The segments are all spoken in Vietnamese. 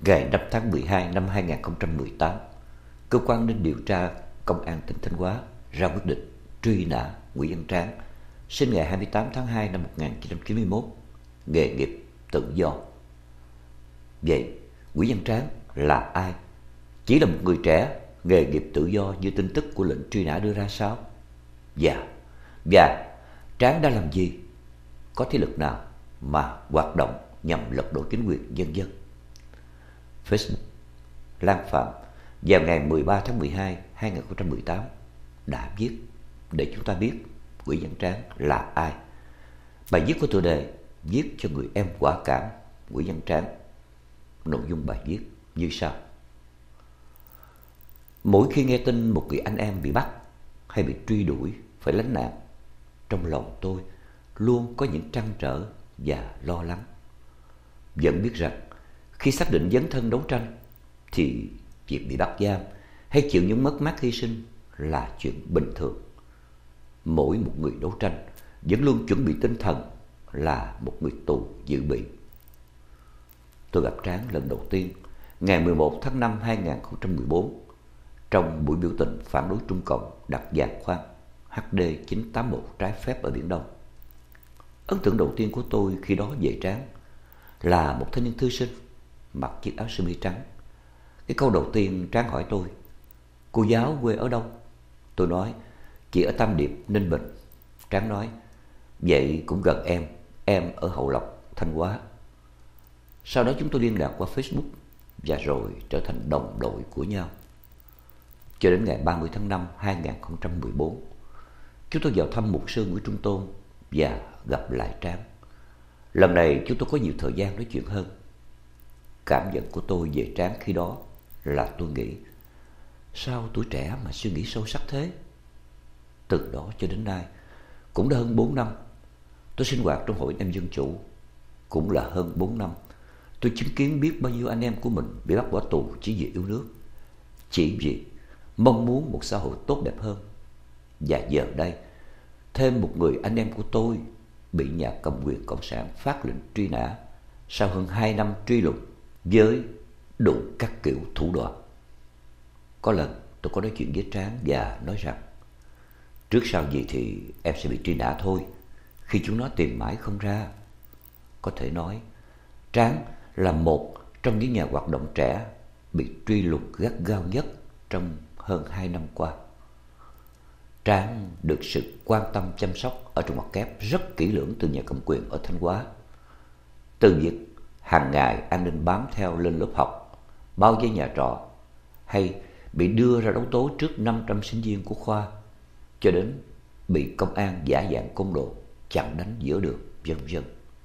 Ngày 5 tháng 12 năm 2018, Cơ quan an ninh điều tra Công an tỉnh Thanh Hóa ra quyết định truy nã Nguyễn Văn Tráng, sinh ngày 28 tháng 2 năm 1991, nghề nghiệp tự do. Vậy, Nguyễn Văn Tráng là ai? Chỉ là một người trẻ, nghề nghiệp tự do như tin tức của lệnh truy nã đưa ra sao? Và Tráng đã làm gì? Có thế lực nào mà hoạt động nhằm lật đổ chính quyền nhân dân? Facebook Lan Phạm vào ngày 13 tháng 12 2018 đã viết để chúng ta biết Nguyễn Văn Tráng là ai. Bài viết có tựa đề viết cho người em quả cảm Nguyễn Văn Tráng. Nội dung bài viết như sau: mỗi khi nghe tin một người anh em bị bắt hay bị truy đuổi phải lánh nạn, trong lòng tôi luôn có những trăn trở và lo lắng. Vẫn biết rằng khi xác định dấn thân đấu tranh thì việc bị bắt giam hay chịu những mất mát hy sinh là chuyện bình thường. Mỗi một người đấu tranh vẫn luôn chuẩn bị tinh thần là một người tù dự bị. Tôi gặp Tráng lần đầu tiên ngày 11 tháng 5 2014 trong buổi biểu tình phản đối Trung Cộng đặt giàn khoan HD 981 trái phép ở Biển Đông. Ấn tượng đầu tiên của tôi khi đó về Tráng là một thanh niên thư sinh mặc chiếc áo sơ mi trắng. Cái câu đầu tiên Tráng hỏi tôi: cô giáo quê ở đâu? Tôi nói: chị ở Tam Điệp, Ninh Bình. Tráng nói: vậy cũng gần em ở Hậu Lộc, Thanh Hóa. Sau đó chúng tôi liên lạc qua Facebook và rồi trở thành đồng đội của nhau. Cho đến ngày 30 tháng 5 2014, chúng tôi vào thăm mục sư Nguyễn Trung Tôn và gặp lại Tráng. Lần này chúng tôi có nhiều thời gian nói chuyện hơn. Cảm nhận của tôi về Tráng khi đó là tôi nghĩ: sao tuổi trẻ mà suy nghĩ sâu sắc thế? Từ đó cho đến nay, cũng đã hơn 4 năm, tôi sinh hoạt trong Hội Anh em Dân Chủ. Cũng là hơn 4 năm, tôi chứng kiến biết bao nhiêu anh em của mình bị bắt bỏ tù chỉ vì yêu nước, chỉ vì mong muốn một xã hội tốt đẹp hơn. Và giờ đây, thêm một người anh em của tôi bị nhà cầm quyền Cộng sản phát lệnh truy nã sau hơn 2 năm truy lùng với đủ các kiểu thủ đoạn. Có lần tôi có nói chuyện với Tráng và nói rằng trước sau gì thì em sẽ bị truy nã thôi, khi chúng nó tìm mãi không ra. Có thể nói Tráng là một trong những nhà hoạt động trẻ bị truy lùng gắt gao nhất trong hơn 2 năm qua. Tráng được sự quan tâm chăm sóc ở trong ngoặc kép rất kỹ lưỡng từ nhà cầm quyền ở Thanh Hóa. Từ việc hàng ngày an ninh bám theo lên lớp học, bao vây nhà trọ, hay bị đưa ra đấu tố trước 500 sinh viên của khoa, cho đến bị công an giả dạng côn đồ chặn đánh giữa đường, vân vân.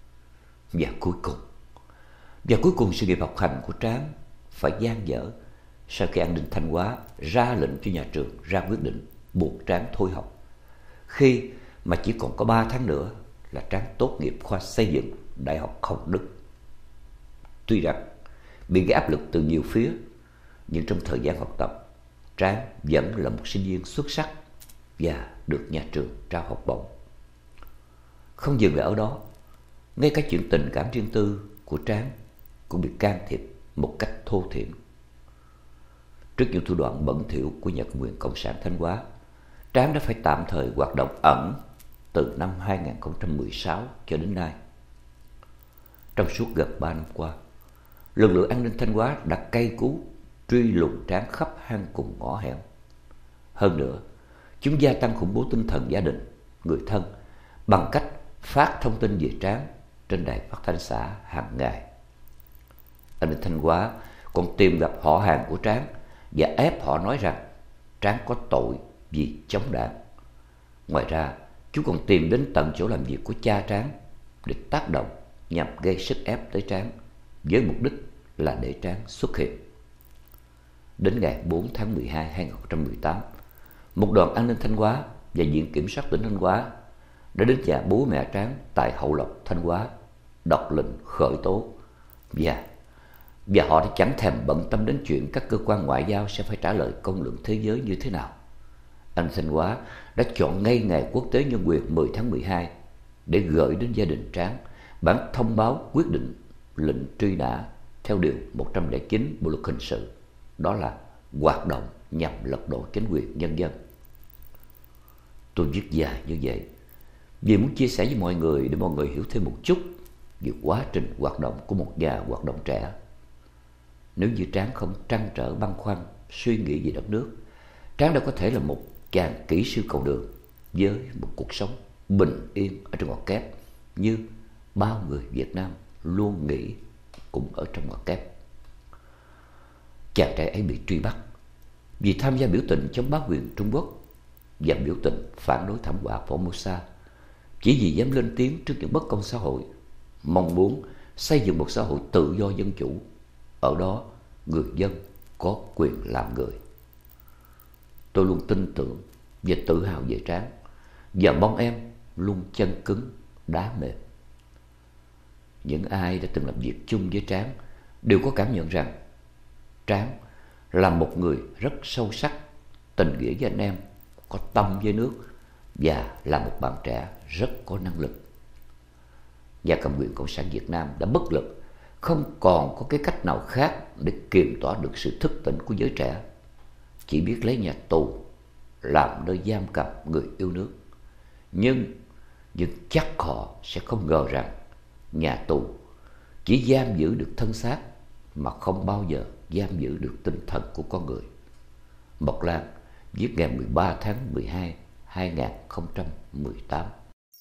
Và cuối cùng sự nghiệp học hành của Tráng phải dang dở sau khi an ninh Thanh Hóa ra lệnh cho nhà trường ra quyết định buộc Tráng thôi học, khi mà chỉ còn có 3 tháng nữa là Tráng tốt nghiệp khoa xây dựng Đại học Hồng Đức. Tuy rằng bị gây áp lực từ nhiều phía, nhưng trong thời gian học tập, Tráng vẫn là một sinh viên xuất sắc và được nhà trường trao học bổng. Không dừng lại ở đó, ngay cả chuyện tình cảm riêng tư của Tráng cũng bị can thiệp một cách thô thiển. Trước những thủ đoạn bẩn thỉu của nhà cầm quyền Cộng sản Thanh Hóa, Tráng đã phải tạm thời hoạt động ẩn từ năm 2016 cho đến nay. Trong suốt gần 3 năm qua, lực lượng an ninh Thanh Hóa đã cay cú truy lùng Tráng khắp hang cùng ngõ hẻm. Hơn nữa, chúng gia tăng khủng bố tinh thần gia đình, người thân bằng cách phát thông tin về Tráng trên đài phát thanh xã hàng ngày. An ninh Thanh Hóa còn tìm gặp họ hàng của Tráng và ép họ nói rằng Tráng có tội vì chống đảng. Ngoài ra, chúng còn tìm đến tận chỗ làm việc của cha Tráng để tác động nhằm gây sức ép tới Tráng với mục đích là để Tráng xuất hiện. Đến ngày 4 tháng 12 2018, một đoàn an ninh Thanh Hóa và Viện Kiểm sát tỉnh Thanh Hóa đã đến nhà bố mẹ Tráng tại Hậu Lộc, Thanh Hóa, đọc lệnh khởi tố. Và họ đã chẳng thèm bận tâm đến chuyện các cơ quan ngoại giao sẽ phải trả lời công luận thế giới như thế nào. Anh Thanh Hóa đã chọn ngay ngày Quốc tế Nhân quyền 10 tháng 12 để gửi đến gia đình Tráng bản thông báo quyết định lệnh truy nã theo theo điều 109 Bộ luật hình sự, đó là hoạt động nhằm lật đổ chính quyền nhân dân. Tôi viết dài như vậy vì muốn chia sẻ với mọi người để mọi người hiểu thêm một chút về quá trình hoạt động của một nhà hoạt động trẻ. Nếu như Tráng không trăn trở băn khoăn suy nghĩ về đất nước, Tráng đã có thể là một chàng kỹ sư cầu đường với một cuộc sống bình yên ở trong ngoặc kép như bao người Việt Nam luôn nghĩ cũng ở trong ngoặc kép. Chàng trai ấy bị truy bắt vì tham gia biểu tình chống bá quyền Trung Quốc và biểu tình phản đối thảm họa Formosa, chỉ vì dám lên tiếng trước những bất công xã hội, mong muốn xây dựng một xã hội tự do dân chủ, ở đó người dân có quyền làm người. Tôi luôn tin tưởng và tự hào về Tráng, và mong em luôn chân cứng đá mềm. Những ai đã từng làm việc chung với Tráng đều có cảm nhận rằng Tráng là một người rất sâu sắc, tình nghĩa với anh em, có tâm với nước và là một bạn trẻ rất có năng lực. Nhà cầm quyền Cộng sản Việt Nam đã bất lực, không còn có cái cách nào khác để kiềm tỏa được sự thức tỉnh của giới trẻ, chỉ biết lấy nhà tù làm nơi giam cầm người yêu nước. Nhưng chắc họ sẽ không ngờ rằng nhà tù chỉ giam giữ được thân xác mà không bao giờ giam giữ được tinh thần của con người. Mộc Lan viết ngày 13 tháng 12, 2018.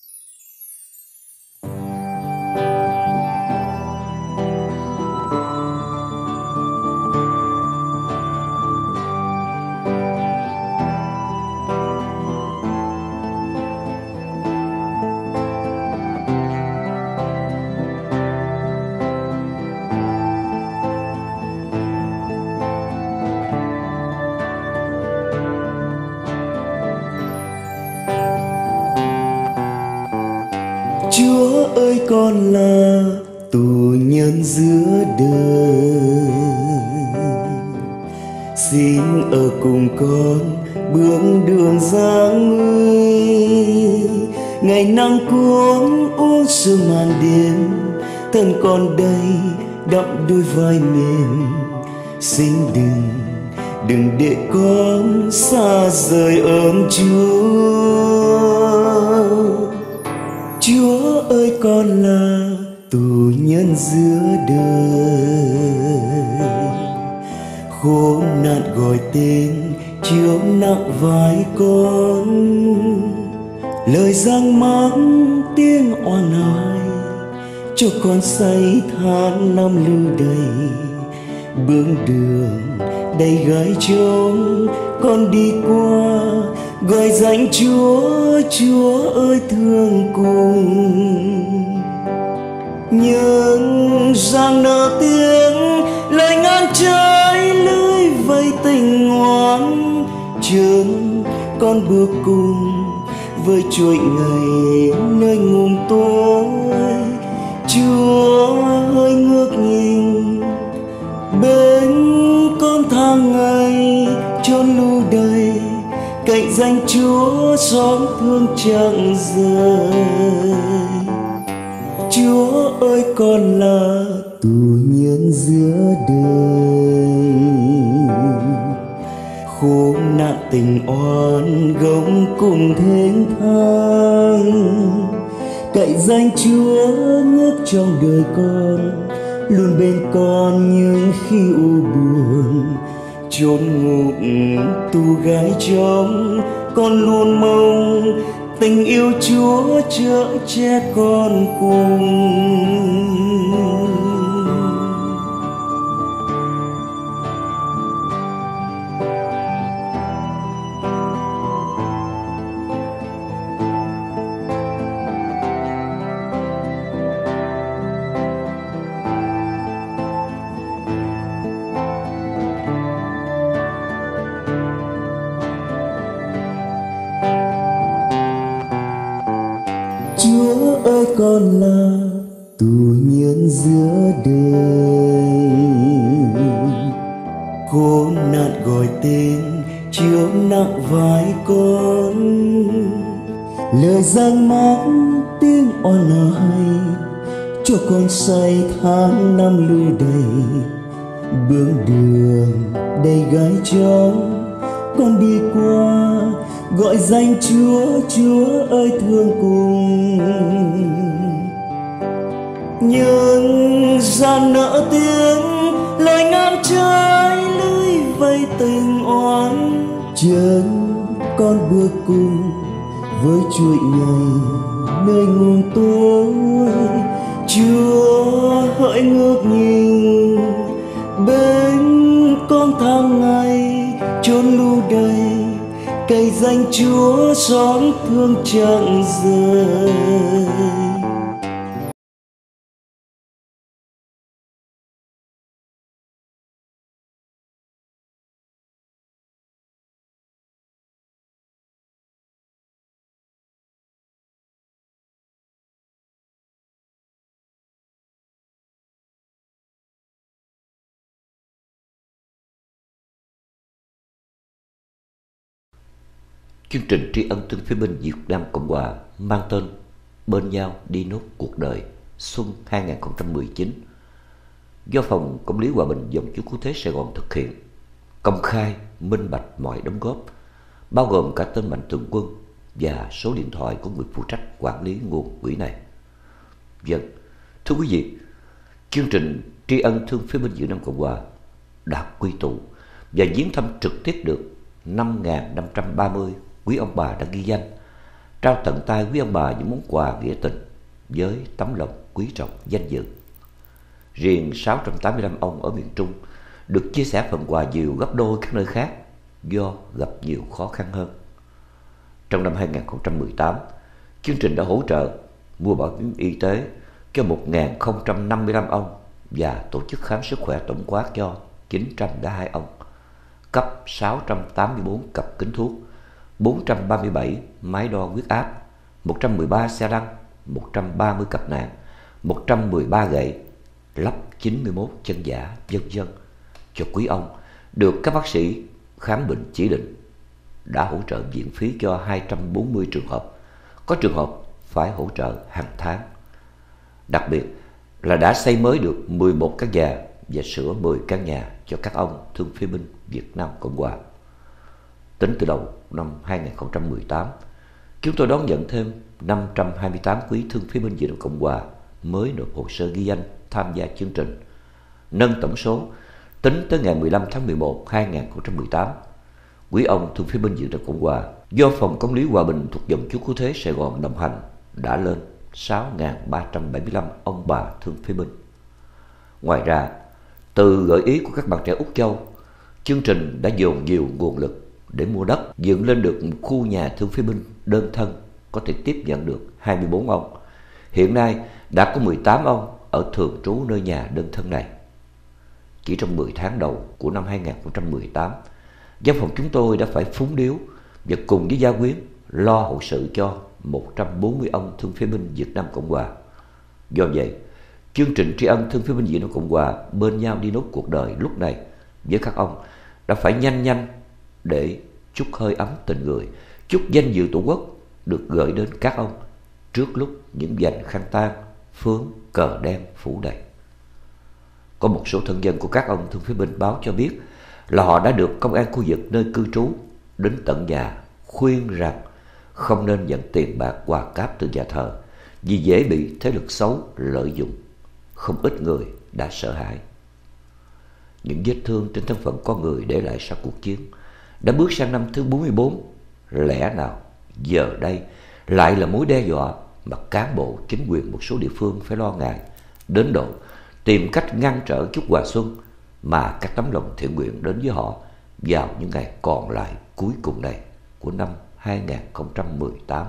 Chúa ơi, con là tù nhân giữa đời, xin ở cùng con bước đường dáng người. Ngày nắng cuốn uống sương màn đêm, thân con đây đắp đôi vai mềm. Xin đừng để con xa rời ơn Chúa. Chúa ơi, con là tù nhân giữa đời, khốn nạn gọi tên chiếu nặng vai con. Lời giăng mắng tiếng oan ái cho con say than năm lưu đầy. Bước đường đầy gai trống con đi qua, gọi danh Chúa, Chúa ơi thương cùng. Nhưng rằng nở tiếng lời ngàn trái lưới vây tình ngoan, chừng con bước cùng với chuỗi ngày nơi ngùng tối. Chúa hơi ngước nhìn bên con tháng ngày chốn lưu đầy, cậy danh Chúa xót thương chẳng rời. Chúa ơi, con là tù nhân giữa đời, khổ nạn tình oan gông cùng thênh thang. Cậy danh Chúa ngước trong đời con, luôn bên con những khi u buồn. Chốn ngục tù gái trống con luôn mong tình yêu Chúa chở che con cùng. Chúa ơi, con là tù nhân giữa đời, khốn nạn gọi tên chiếu nặng vai con. Lời giăng mắng tiếng oan ái cho con say tháng năm lưu đầy. Bước đường đầy gai trắng, con đi qua gọi danh Chúa, Chúa ơi thương cùng. Nhưng gian nỡ tiếng lời ngàn trái lưới vây tình oán, chân con bước cùng với chuỗi ngày nơi nguồn tối. Chúa hỡi ngước nhìn bên con tháng ngày chốn lưu đầy, cày danh Chúa xót thương chẳng rời. Chương trình tri ân thương phế binh Việt Nam Cộng Hòa mang tên Bên nhau đi nốt cuộc đời xuân 2019 do Phòng Công lý Hòa bình Dòng Chúa Cứu Thế Sài Gòn thực hiện, công khai, minh bạch mọi đóng góp, bao gồm cả tên mạnh thường quân và số điện thoại của người phụ trách quản lý nguồn quỹ này. Vâng, thưa quý vị, chương trình tri ân thương phế binh Việt Nam Cộng Hòa đã quy tụ và viếng thăm trực tiếp được 5.530 quý ông bà đã ghi danh, trao tận tay quý ông bà những món quà nghĩa tình với tấm lòng quý trọng danh dự. Riêng 685 ông ở miền Trung được chia sẻ phần quà nhiều gấp đôi các nơi khác do gặp nhiều khó khăn hơn. Trong năm 2018, chương trình đã hỗ trợ mua bảo hiểm y tế cho 1.055 ông và tổ chức khám sức khỏe tổng quát cho 902 ông, cấp 684 cặp kính thuốc, 437 máy đo huyết áp, 113 xe lăn, 130 cặp nạn, 113 gậy, lắp 91 chân giả, vân vân cho quý ông được các bác sĩ khám bệnh chỉ định, đã hỗ trợ viện phí cho 240 trường hợp, có trường hợp phải hỗ trợ hàng tháng. Đặc biệt là đã xây mới được 11 căn nhà và sửa 10 căn nhà cho các ông thương phế binh Việt Nam Cộng Hòa. Tính từ đầu năm 2018, chúng tôi đón nhận thêm 528 quý thương phế binh Việt Nam Cộng Hòa mới nộp hồ sơ ghi danh tham gia chương trình, nâng tổng số tính tới ngày 15 tháng 11 2018. Quý ông thương phế binh Việt Nam Cộng Hòa do Phòng Công lý Hòa bình thuộc Dòng Chúa Cứu Thế Sài Gòn đồng hành đã lên 6.375 ông bà thương phế binh. Ngoài ra, từ gợi ý của các bạn trẻ Úc Châu, chương trình đã dồn nhiều nguồn lực để mua đất, dựng lên được một khu nhà thương phế binh đơn thân có thể tiếp nhận được 24 ông. Hiện nay đã có 18 ông ở thường trú nơi nhà đơn thân này. Chỉ trong 10 tháng đầu của năm 2018, văn phòng chúng tôi đã phải phúng điếu và cùng với gia quyến lo hậu sự cho 140 ông thương phế binh Việt Nam Cộng Hòa. Do vậy, chương trình tri ân thương phế binh Việt Nam Cộng Hòa bên nhau đi nốt cuộc đời lúc này với các ông đã phải nhanh để chút hơi ấm tình người, chút danh dự tổ quốc được gửi đến các ông trước lúc những vành khăn tang, phướng, cờ đen phủ đầy. Có một số thân nhân của các ông thương phế binh báo cho biết là họ đã được công an khu vực nơi cư trú đến tận nhà khuyên rằng không nên nhận tiền bạc quà cáp từ nhà thờ vì dễ bị thế lực xấu lợi dụng. Không ít người đã sợ hãi. Những vết thương trên thân phận con người để lại sau cuộc chiến đã bước sang năm thứ 44. Lẽ nào giờ đây lại là mối đe dọa mà cán bộ chính quyền một số địa phương phải lo ngại, đến độ tìm cách ngăn trở chút quà xuân mà các tấm lòng thiện nguyện đến với họ vào những ngày còn lại cuối cùng này của năm 2018.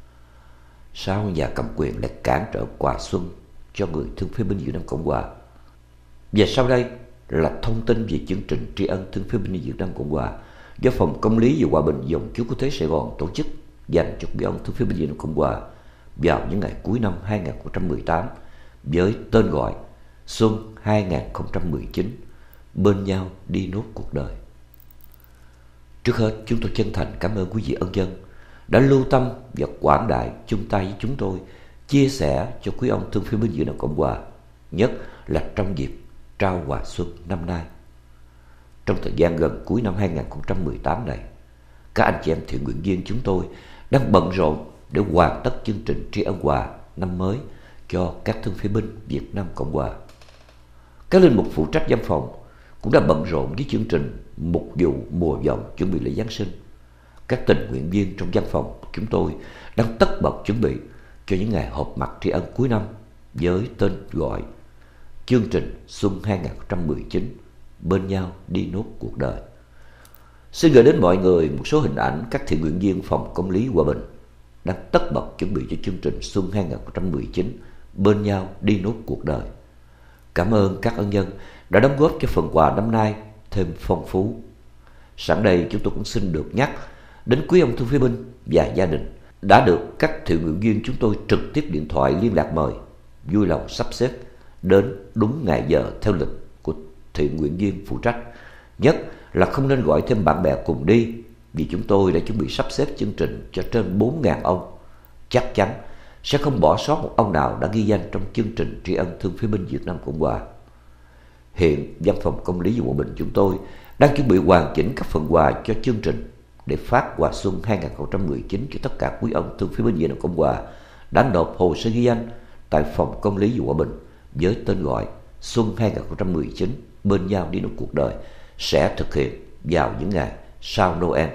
Sao nhà cầm quyền lại cản trở quà xuân cho người thương phế binh Việt Nam Cộng Hòa? Và sau đây là thông tin về chương trình tri ân thương phế binh Việt Nam Cộng Hòa do Phòng Công lý và Hòa bình Dòng Chúa Cứu Thế Sài Gòn tổ chức dành cho quý ông thương phế binh Việt Nam Cộng Hòa vào những ngày cuối năm 2018 với tên gọi Xuân 2019 bên nhau đi nốt cuộc đời. Trước hết, chúng tôi chân thành cảm ơn quý vị ân dân đã lưu tâm và quảng đại chung tay với chúng tôi chia sẻ cho quý ông thương phế binh Việt Nam Cộng Hòa, nhất là trong dịp trao Hòa Xuân năm nay. Trong thời gian gần cuối năm 2018 này, các anh chị em thiện nguyện viên chúng tôi đang bận rộn để hoàn tất chương trình tri ân quà năm mới cho các thương phế binh Việt Nam Cộng Hòa. Các linh mục phụ trách văn phòng cũng đã bận rộn với chương trình mục vụ mùa vọng chuẩn bị lễ Giáng sinh. Các tình nguyện viên trong văn phòng chúng tôi đang tất bật chuẩn bị cho những ngày họp mặt tri ân cuối năm với tên gọi chương trình Xuân 2019 bên nhau đi nốt cuộc đời. Xin gửi đến mọi người một số hình ảnh các thiện nguyện viên phòng công lý Hòa Bình đang tất bật chuẩn bị cho chương trình Xuân 2019 bên nhau đi nốt cuộc đời. Cảm ơn các ân nhân đã đóng góp cho phần quà năm nay thêm phong phú. Sẵn đây chúng tôi cũng xin được nhắc đến quý ông thương phế binh và gia đình đã được các thiện nguyện viên chúng tôi trực tiếp điện thoại liên lạc mời, vui lòng sắp xếp đến đúng ngày giờ theo lịch của thiện nguyện viên phụ trách. Nhất là không nên gọi thêm bạn bè cùng đi, vì chúng tôi đã chuẩn bị sắp xếp chương trình cho trên 4.000 ông. Chắc chắn sẽ không bỏ sót một ông nào đã ghi danh trong chương trình tri ân thương phế binh Việt Nam Cộng Hòa. Hiện văn phòng công lý Hòa Bình chúng tôi đang chuẩn bị hoàn chỉnh các phần quà cho chương trình để phát quà Xuân 2019 cho tất cả quý ông thương phế binh Việt Nam Cộng Hòa đã nộp hồ sơ ghi danh tại phòng công lý Hòa Bình với tên gọi Xuân 2019 bên nhau đi nốt cuộc đời sẽ thực hiện vào những ngày sau Noel.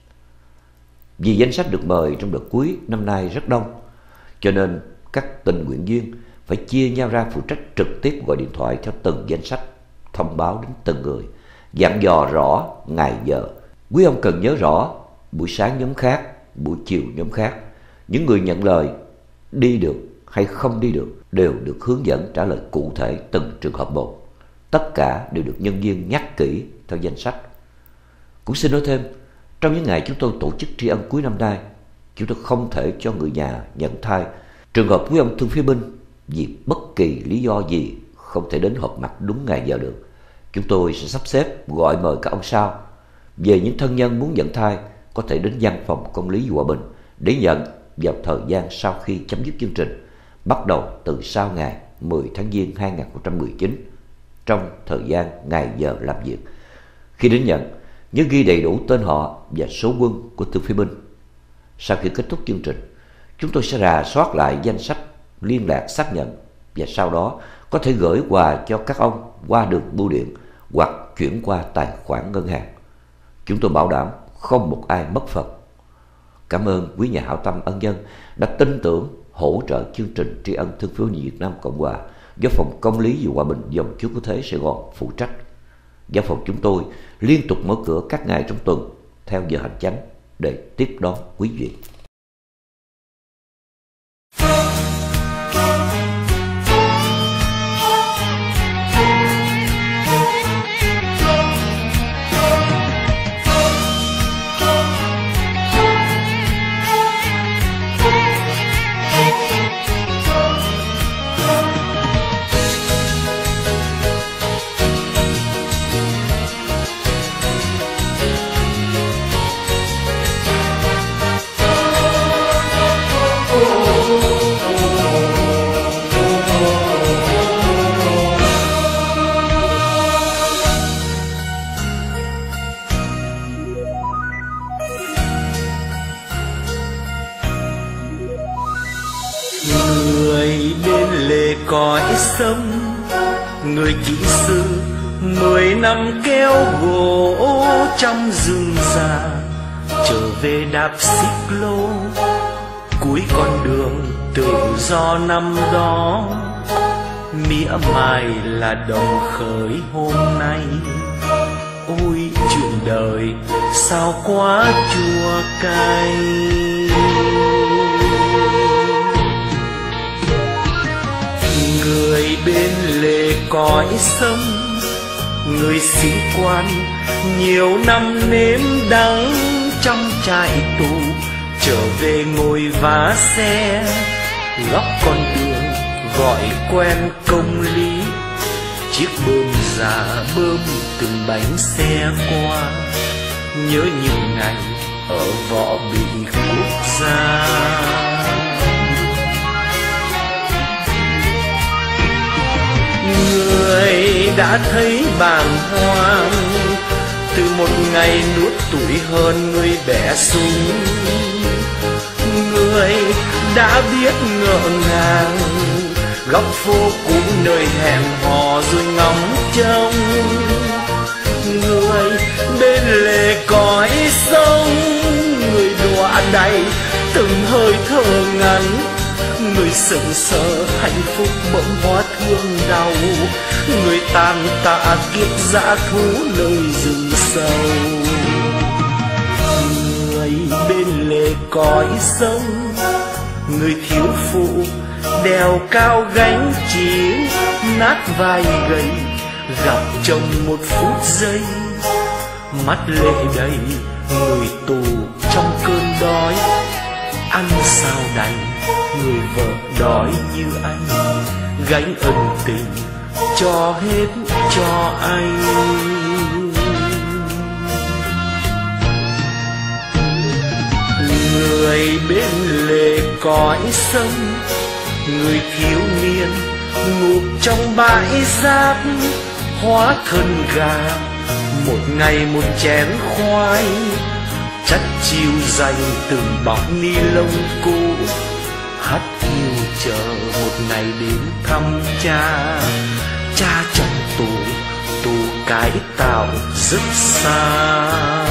Vì danh sách được mời trong đợt cuối năm nay rất đông, cho nên các tình nguyện viên phải chia nhau ra phụ trách trực tiếp gọi điện thoại theo từng danh sách, thông báo đến từng người, dặn dò rõ ngày giờ. Quý ông cần nhớ rõ buổi sáng nhóm khác, buổi chiều nhóm khác. Những người nhận lời đi được hay không đi được đều được hướng dẫn trả lời cụ thể từng trường hợp một. Tất cả đều được nhân viên nhắc kỹ theo danh sách. Cũng xin nói thêm, trong những ngày chúng tôi tổ chức tri ân cuối năm nay, chúng tôi không thể cho người nhà nhận thai. Trường hợp quý ông thương phế binh vì bất kỳ lý do gì không thể đến họp mặt đúng ngày giờ được, chúng tôi sẽ sắp xếp gọi mời các ông sau. Về những thân nhân muốn nhận thai có thể đến văn phòng công lý Hòa Bình để nhận vào thời gian sau khi chấm dứt chương trình, bắt đầu từ sau ngày 10 tháng Giêng 2019 trong thời gian ngày giờ làm việc. Khi đến nhận, nhớ ghi đầy đủ tên họ và số quân của thương phế binh. Sau khi kết thúc chương trình, chúng tôi sẽ rà soát lại danh sách, liên lạc xác nhận và sau đó có thể gửi quà cho các ông qua đường bưu điện hoặc chuyển qua tài khoản ngân hàng. Chúng tôi bảo đảm không một ai mất phần. Cảm ơn quý nhà hảo tâm ân nhân đã tin tưởng hỗ trợ chương trình tri ân thương phế binh Việt Nam Cộng Hòa do phòng công lý và Hòa Bình dòng Chúa Cứu Thế Sài Gòn phụ trách. Văn phòng chúng tôi liên tục mở cửa các ngày trong tuần theo giờ hành chánh để tiếp đón quý vị. Cõi sông người kỹ sư 10 năm kéo gỗ trong rừng già, trở về đạp xích lô cuối con đường tự do năm đó. Mỉa mai là đồng khởi hôm nay, ôi chuyện đời sao quá chua cay. Người bên lề cõi sông, người sĩ quan nhiều năm nếm đắng trong trại tù, trở về ngồi vá xe góc con đường gọi quen công lý. Chiếc bơm già bơm từng bánh xe qua, nhớ những ngày ở võ bị quốc gia. Người đã thấy bàng hoàng từ một ngày nuốt tuổi hơn người bẻ súng. Người đã biết ngỡ ngàng góc phố cũ nơi hẹn hò rồi ngóng trông. Người bên lề cõi sông, người đọa đầy từng hơi thở ngắn. Người sững sờ hạnh phúc bỗng hóa thương đau, người tàn tạ kiếp dã thú nơi rừng sâu. Người bên lề cõi sông, người thiếu phụ đèo cao gánh chiếu nát vai gầy, gặp trong một phút giây mắt lệ đầy. Người tù trong cơn đói ăn sao đành, người vợ đói như anh gánh ân tình cho hết cho anh. Người bên lề cõi sông, người thiếu niên ngục trong bãi rác hóa thân gà. Một ngày một chén khoai chắc chiêu dành từng bọc ni lông cũ, hắt hiu chờ một ngày đến thăm cha. Cha trong tù, tù cải tạo rất xa.